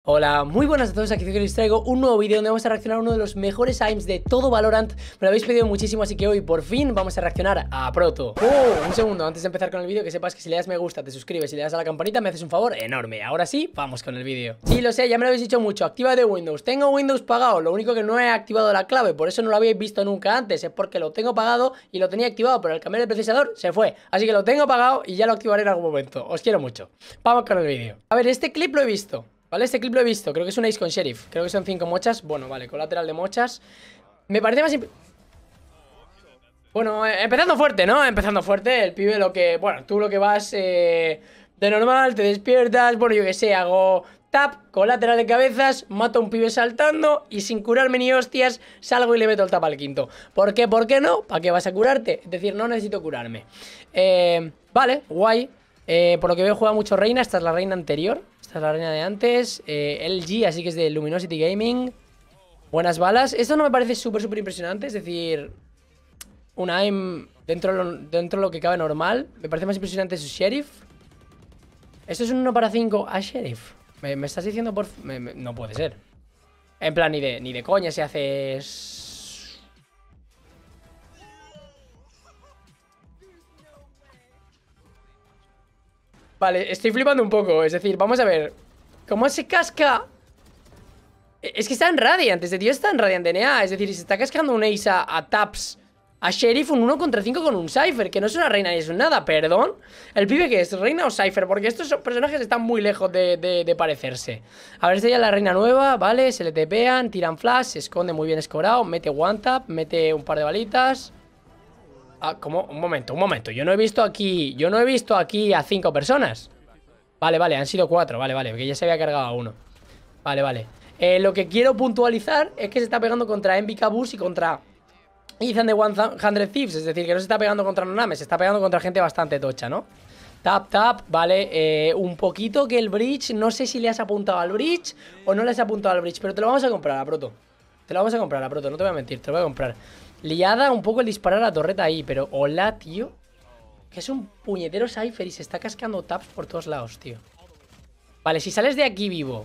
Hola, muy buenas a todos, aquí les traigo un nuevo vídeo donde vamos a reaccionar a uno de los mejores aims de todo Valorant. Me lo habéis pedido muchísimo, así que hoy por fin vamos a reaccionar a Proto. Un segundo, antes de empezar con el vídeo, que sepas que si le das me gusta, te suscribes y le das a la campanita, me haces un favor enorme. Ahora sí, vamos con el vídeo. Sí, lo sé, ya me lo habéis dicho mucho, activa de Windows. Tengo Windows pagado, lo único que no he activado la clave, por eso no lo habéis visto nunca antes. Es porque lo tengo pagado y lo tenía activado, pero al cambiar el procesador se fue. Así que lo tengo pagado y ya lo activaré en algún momento. Os quiero mucho. Vamos con el vídeo. A ver, este clip lo he visto. Vale, este clip lo he visto, creo que es un ace con Sheriff. Creo que son 5 mochas, bueno, vale, colateral de mochas. Me parece más... Bueno, empezando fuerte, ¿no? Empezando fuerte, el pibe lo que... Bueno, tú lo que vas de normal, te despiertas. Bueno, yo que sé, hago tap, colateral de cabezas, mato a un pibe saltando y sin curarme ni hostias salgo y le meto el tap al quinto. ¿Por qué? ¿Por qué no? ¿Para qué vas a curarte? Es decir, no necesito curarme. Vale, guay. Por lo que veo juega mucho reina, esta es la reina anterior. Esta es la reina de antes. LG, así que es de Luminosity Gaming. Buenas balas. Esto no me parece súper impresionante. Es decir, un aim dentro de lo que cabe normal. Me parece más impresionante su Sheriff. Esto es un 1 para 5 a Sheriff. ¿Me estás diciendo por...? No puede ser. En plan, ni de coña se hace... Vale, estoy flipando un poco. Es decir, vamos a ver cómo se casca. Es que está en Radiant, este tío está en Radiant DNA. Es decir, se está cascando un ace a taps a Sheriff, un 1 contra 5 con un Cypher, que no es una reina ni es un nada, perdón. ¿El pibe que es? ¿Reina o Cypher? Porque estos personajes están muy lejos de parecerse. A ver, esta ya es la reina nueva, ¿vale? Se le tepean, tiran flash, se esconde muy bien escorado, mete one tap, mete un par de balitas. Ah, ¿cómo? Un momento. Yo no he visto aquí a 5 personas. Vale, han sido 4. Vale, porque ya se había cargado a uno. Vale. Lo que quiero puntualizar es que se está pegando contra Envy Caboose y contra Ethan de 100 Thieves. Es decir, que no se está pegando contra Noname, se está pegando contra gente bastante tocha, ¿no? Tap, vale. Un poquito que el bridge, no sé si le has apuntado al bridge o no le has apuntado al bridge, pero te lo vamos a comprar a Proto. No te voy a mentir, te lo voy a comprar. Liada un poco el disparar a la torreta ahí, pero hola, tío. Que es un puñetero Cypher y se está cascando taps por todos lados, tío. Vale, si sales de aquí vivo.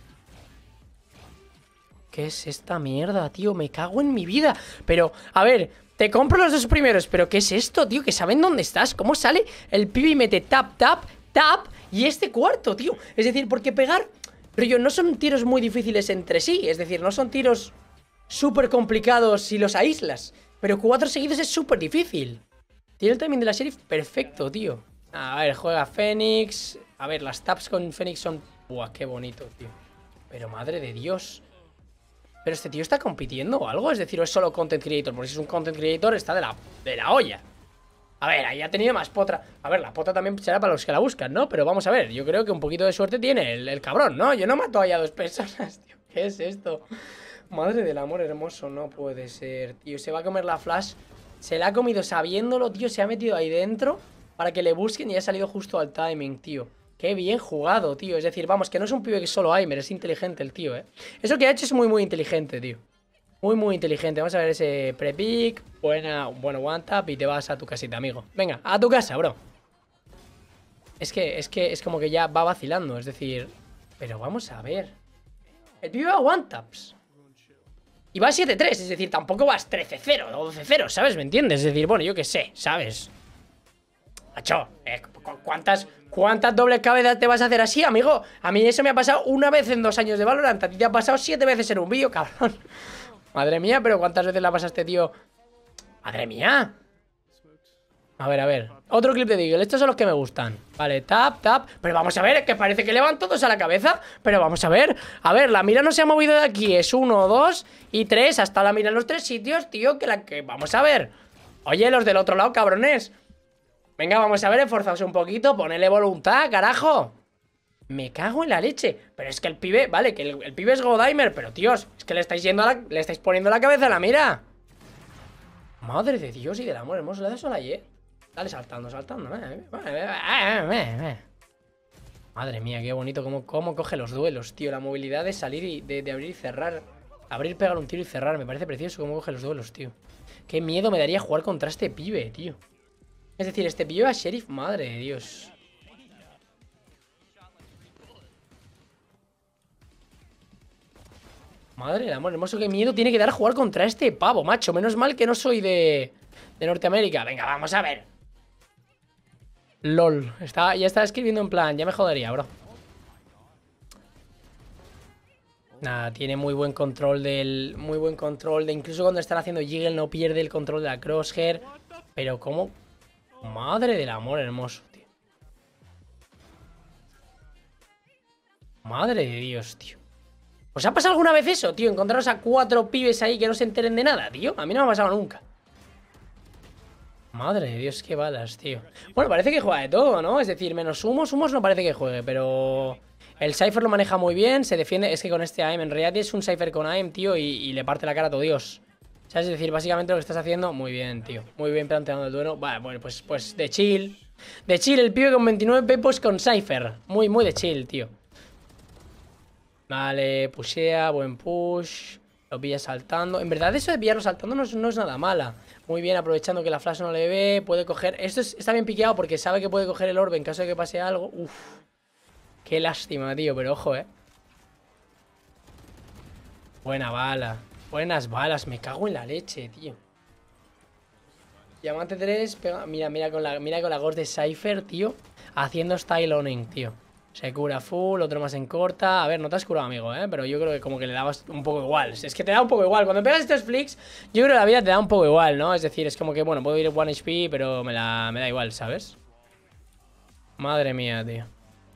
¿Qué es esta mierda, tío? Me cago en mi vida. Pero, a ver, te compro los dos primeros, pero ¿qué es esto, tío? Que saben dónde estás. ¿Cómo sale el pibe y mete tap y este cuarto, tío? Es decir, porque pegar... Pero yo, no son tiros muy difíciles entre sí. Es decir, no son tiros súper complicados si los aíslas, pero 4 seguidos es súper difícil. Tiene el timing de la Sheriff perfecto, tío. A ver, juega Fénix. A ver, las taps con Fénix son... Buah, qué bonito, tío. Pero madre de Dios. Pero este tío está compitiendo o algo. Es decir, o es solo content creator. Porque si es un content creator está de la olla. A ver, ahí ha tenido más potra. A ver, la potra también será para los que la buscan, ¿no? Pero vamos a ver, yo creo que un poquito de suerte tiene el cabrón, ¿no? Yo no mato ahí a 2 personas, tío. ¿Qué es esto? Madre del amor hermoso, no puede ser, tío. Se va a comer la flash. Se la ha comido sabiéndolo, tío. Se ha metido ahí dentro para que le busquen y ha salido justo al timing, tío. Qué bien jugado, tío. Es decir, vamos, que no es un pibe que es solo aimer, es inteligente el tío, ¿eh? Eso que ha hecho es muy inteligente, tío. Muy inteligente. Vamos a ver ese pre-pick. Bueno, one tap y te vas a tu casita, amigo. Venga, a tu casa, bro. Es como que ya va vacilando, es decir... Pero vamos a ver. El pibe va a one taps. Y va 7-3, es decir, tampoco vas 13-0 o 12-0, ¿sabes? ¿Me entiendes? Es decir, bueno, yo qué sé, ¿sabes? Macho, ¿cuántas dobles cabezas te vas a hacer así, amigo? A mí eso me ha pasado una vez en 2 años de Valorant. A ti te ha pasado 7 veces en un vídeo, cabrón. Madre mía, pero ¿cuántas veces la pasaste, tío? Madre mía. A ver. Otro clip de Deagle. Estos son los que me gustan. Vale, tap. Pero vamos a ver, es que parece que le van todos a la cabeza. Pero vamos a ver. A ver, la mira no se ha movido de aquí. Es 1, 2 y 3. Hasta la mira en los 3 sitios, tío. Vamos a ver. Oye, los del otro lado, cabrones. Venga, vamos a ver, esforzaos un poquito. Ponele voluntad, carajo. Me cago en la leche. Pero es que el pibe, vale, que el pibe es Godimer. Pero, tíos, es que le estáis poniendo la cabeza a la mira. Madre de Dios y del amor hermoso. Le das sola ayer. Dale saltando. Madre mía, qué bonito cómo coge los duelos, tío. La movilidad de salir y de abrir y cerrar. Abrir, pegar un tiro y cerrar. Me parece precioso cómo coge los duelos, tío. Qué miedo me daría jugar contra este pibe, tío. Es decir, este pibe a Sheriff, madre de Dios. Madre del amor hermoso, qué miedo tiene que dar jugar contra este pavo, macho. Menos mal que no soy de Norteamérica. Venga, vamos a ver. LOL. Ya está escribiendo en plan, ya me jodería, bro. Nada, tiene muy buen control del... Muy buen control de... Incluso cuando están haciendo jiggle no pierde el control de la crosshair. Pero cómo... Madre del amor hermoso, tío. Madre de Dios, tío. ¿Os ha pasado alguna vez eso, tío? Encontraros a 4 pibes ahí que no se enteren de nada, tío. A mí no me ha pasado nunca. Madre de Dios, qué balas, tío. Bueno, parece que juega de todo, ¿no? Es decir, menos humos no parece que juegue, pero... El Cypher lo maneja muy bien, se defiende. Es que con este AM, en realidad es un Cypher con AM, tío, y le parte la cara a todo Dios. ¿Sabes? Es decir, básicamente lo que estás haciendo, muy bien, tío. Muy bien planteando el duelo. Vale, bueno, pues de chill. De chill, el pibe con 29 pepos con Cypher. Muy de chill, tío. Vale, pushea, buen push. Lo pilla saltando. En verdad eso de pillarlo saltando no es nada mala. Muy bien, aprovechando que la flash no le ve. Puede coger... Está bien piqueado porque sabe que puede coger el orbe en caso de que pase algo. Uf. Qué lástima, tío, pero ojo, Buena bala. Buenas balas, me cago en la leche, tío. Diamante 3, pega... Mira con la ghost de Cypher, tío. Haciendo style owning, tío. Se cura full, otro más en corta. A ver, no te has curado, amigo, pero yo creo que como que le dabas un poco igual. Es que te da un poco igual. Cuando pegas estos flicks, yo creo que la vida te da un poco igual, ¿no? Es decir, es como que, bueno, puedo ir 1 HP, pero me da igual, ¿sabes? Madre mía, tío.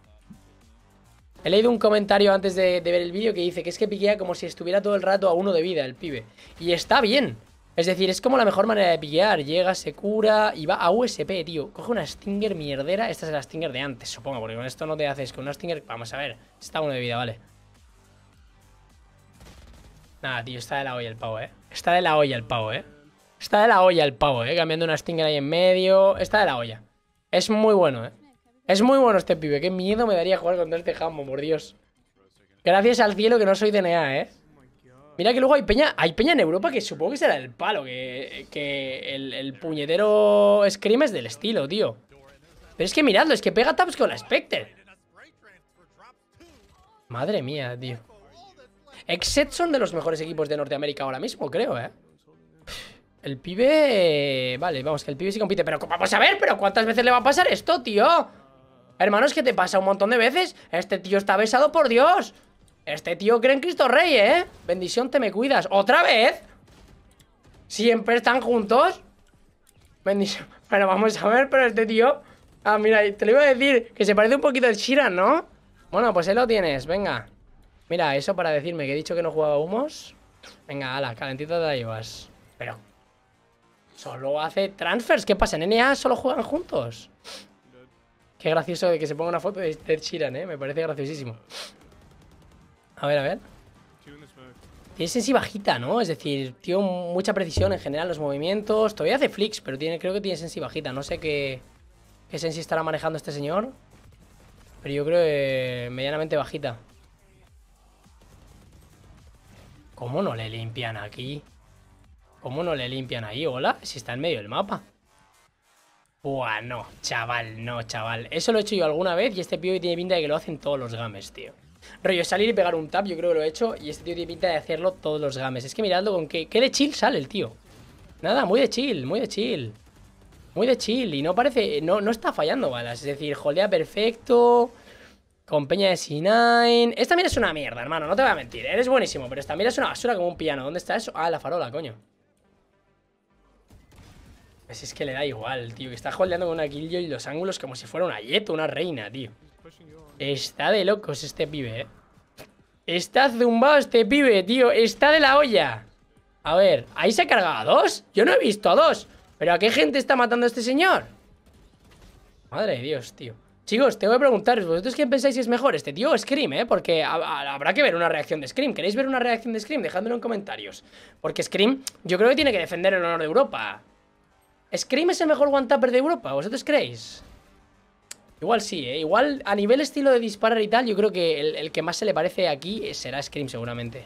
He leído un comentario antes de ver el vídeo que dice que es que piquea como si estuviera todo el rato a 1 de vida el pibe. Y está bien. Es decir, es como la mejor manera de piquear. Llega, se cura y va a USP, tío. Coge una Stinger mierdera. Esta es la Stinger de antes, supongo, porque con esto no te haces. Con una Stinger... Vamos a ver. Está a 1 de vida, vale. Nada, tío, está de la olla el pavo, Está de la olla el pavo, Está de la olla el pavo, Cambiando una Stinger ahí en medio. Está de la olla. Es muy bueno, Es muy bueno este pibe. Qué miedo me daría jugar contra este jambo, por Dios. Gracias al cielo que no soy DNA, Mira que luego hay peña en Europa que supongo que será el palo. Que el puñetero Scream es del estilo, tío. Pero es que miradlo, es que pega taps con la Spectre. Madre mía, tío. Exet son de los mejores equipos de Norteamérica ahora mismo, creo, El pibe... Vale, vamos, que el pibe sí compite. Pero vamos a ver, pero ¿cuántas veces le va a pasar esto, tío? Hermanos, que te pasa un montón de veces. Este tío está besado por Dios. Este tío cree en Cristo Rey, Bendición, te me cuidas. ¿Otra vez? ¿Siempre están juntos? Bendición. Pero vamos a ver, pero este tío... Ah, mira, te lo iba a decir. Que se parece un poquito al Shiran, ¿no? Bueno, pues ahí lo tienes, venga. Mira, eso para decirme que he dicho que no jugaba humos. Venga, ala, calentito te la llevas. Pero... Solo hace transfers. ¿Qué pasa? ¿En NA solo juegan juntos? Qué gracioso de que se ponga una foto de Shiran, me parece graciosísimo. A ver. Tiene sensi bajita, ¿no? Es decir, tiene mucha precisión en general en los movimientos. Todavía hace flicks, pero creo que tiene sensi bajita. No sé qué sensi estará manejando este señor, pero yo creo que medianamente bajita. ¿Cómo no le limpian aquí? ¿Cómo no le limpian ahí? Hola, si está en medio del mapa. Buah, no, chaval. Eso lo he hecho yo alguna vez y este pibe tiene pinta de que lo hacen todos los games, tío. Rollo, salir y pegar un tap, yo creo que lo he hecho. Y este tío tiene pinta de hacerlo todos los games. Es que miradlo con qué de chill sale el tío. Nada, muy de chill. Y no parece, no está fallando balas. Es decir, holdea perfecto. Con peña de C9. Esta mira es una mierda, hermano, no te voy a mentir. Eres buenísimo, pero esta mira es una basura como un piano. ¿Dónde está eso? Ah, la farola, coño. Pues es que le da igual, tío. Que está holdeando con una Killjoy y los ángulos como si fuera una Jet, una reina, tío. Está de locos este pibe, Está zumbado este pibe, tío. Está de la olla. A ver, ¿ahí se ha cargado a 2? Yo no he visto a 2. ¿Pero a qué gente está matando este señor? Madre de Dios, tío. Chicos, tengo que preguntaros, ¿vosotros quién pensáis que es mejor? Este tío o Scream, Porque habrá que ver una reacción de Scream. ¿Queréis ver una reacción de Scream? Dejádmelo en comentarios. Porque Scream, yo creo que tiene que defender el honor de Europa. ¿Scream es el mejor one-tapper de Europa? ¿Vosotros creéis? Igual sí, Igual a nivel estilo de disparar y tal, yo creo que el que más se le parece aquí será Scream seguramente.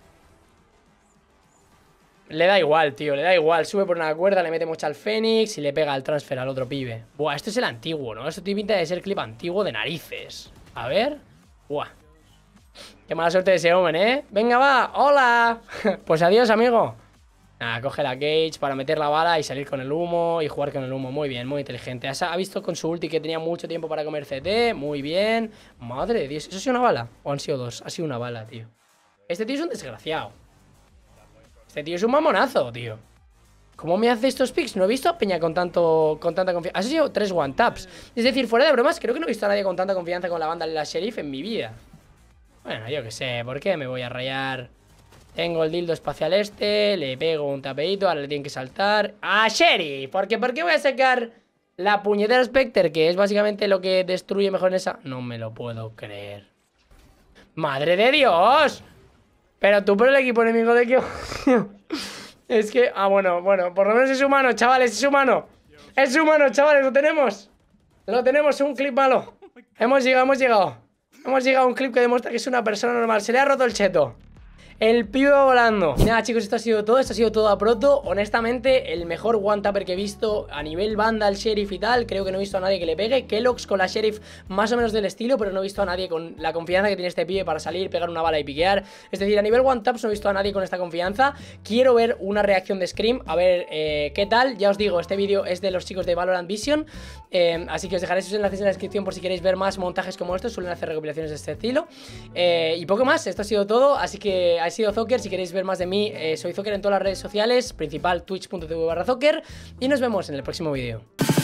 Le da igual, tío, le da igual. Sube por una cuerda, le mete mucho al Fénix y le pega el transfer al otro pibe. Buah, esto es el antiguo, ¿no? Esto tiene pinta de ser clip antiguo de narices. A ver. Buah. Qué mala suerte de ese Omen, ¿eh? Venga, va, hola. Pues adiós, amigo. Nada, coge la Cage para meter la bala y salir con el humo y jugar con el humo. Muy bien, muy inteligente. Ha visto con su ulti que tenía mucho tiempo para comer CT. Muy bien. Madre de Dios, ¿eso ha sido una bala? ¿O han sido dos? Ha sido una bala, tío. Este tío es un desgraciado. Este tío es un mamonazo, tío. ¿Cómo me hace estos picks? No he visto a Peña con tanta confianza. Ha sido 3 one-taps. Es decir, fuera de bromas, creo que no he visto a nadie con tanta confianza con la banda de la Sheriff en mi vida. Bueno, yo qué sé, ¿por qué me voy a rayar? Tengo el dildo espacial este, le pego un tapeito, ahora le tienen que saltar. ¡Ah, Sheriff! ¿Por qué voy a sacar la puñetera Spectre? Que es básicamente lo que destruye mejor en esa... No me lo puedo creer. ¡Madre de Dios! Pero tú por el equipo enemigo de que... Es que... Ah, bueno, por lo menos es humano, chavales, es humano. Es humano, chavales, lo tenemos. Lo tenemos, un clip malo. Hemos llegado. Hemos llegado a un clip que demuestra que es una persona normal. Se le ha roto el cheto. El pibe volando. Y nada, chicos, esto ha sido todo a proto. Honestamente, el mejor one-tapper que he visto a nivel Vandal, Sheriff y tal. Creo que no he visto a nadie que le pegue. Kelox con la Sheriff más o menos del estilo, pero no he visto a nadie con la confianza que tiene este pibe para salir, pegar una bala y piquear. Es decir, a nivel one-taps no he visto a nadie con esta confianza. Quiero ver una reacción de Scream, a ver qué tal. Ya os digo, este vídeo es de los chicos de Valorant Vision, así que os dejaré sus enlaces en la descripción por si queréis ver más montajes como estos. Suelen hacer recopilaciones de este estilo. Y poco más, esto ha sido todo. Así que ha sido Zocker. Si queréis ver más de mí, soy Zocker en todas las redes sociales, principal twitch.tv/Zocker. Y nos vemos en el próximo vídeo.